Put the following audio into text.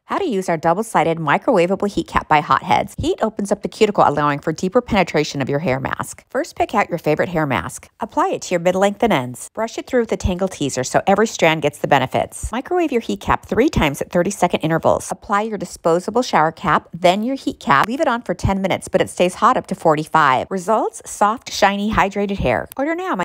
How to use our double-sided microwavable heat cap by Hotheads. Heat opens up the cuticle, allowing for deeper penetration of your hair mask. First, pick out your favorite hair mask. Apply it to your mid-length and ends. Brush it through with a Tangle Teaser so every strand gets the benefits. Microwave your heat cap 3 times at 30-second intervals. Apply your disposable shower cap, then your heat cap. Leave it on for 10 minutes, but it stays hot up to 45. Results? Soft, shiny, hydrated hair. Order now.